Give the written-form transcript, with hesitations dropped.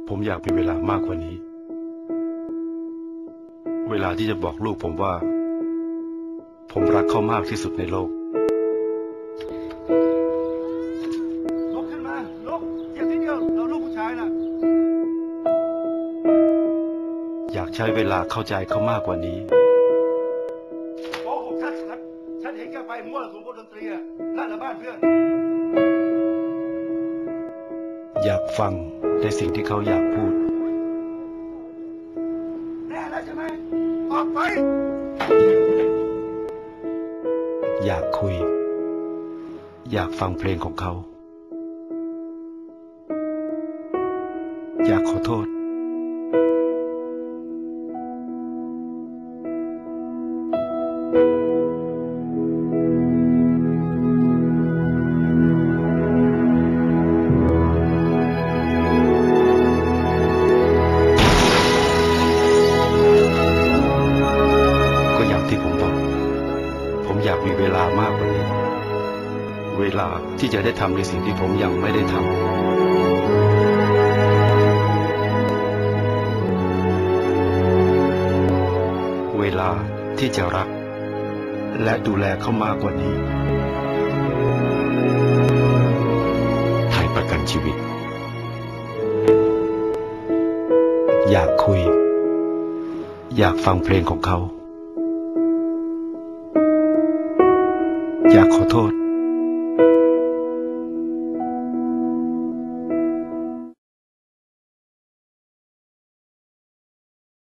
ผมอยากมีเวลามากกว่านี้เวลาที่จะบอกลูกผมว่าผมรักเขามากที่สุดในโลกลุกขึ้นมาลุกเจ็บนิดเดียวเราลูกผู้ชายน่ะอยากใช้เวลาเข้าใจเขามากกว่านี้โกหกฉันเห็นแกไปมั่วสุมวงดนตรีอ่ะนั่นแหละบ้านเพื่อนอยากฟังในสิ่งที่เขาอยากพูดแน่แล้วใช่ไหมออกไปอยากคุยอยากฟังเพลงของเขาอยากขอโทษที่ผมบอกผมอยากมีเวลามากกว่านี้เวลาที่จะได้ทำในสิ่งที่ผมยังไม่ได้ทำเวลาที่จะรักและดูแลเขามากกว่านี้ไทยประกันชีวิตอยากคุยอยากฟังเพลงของเขาอยากขอโทษ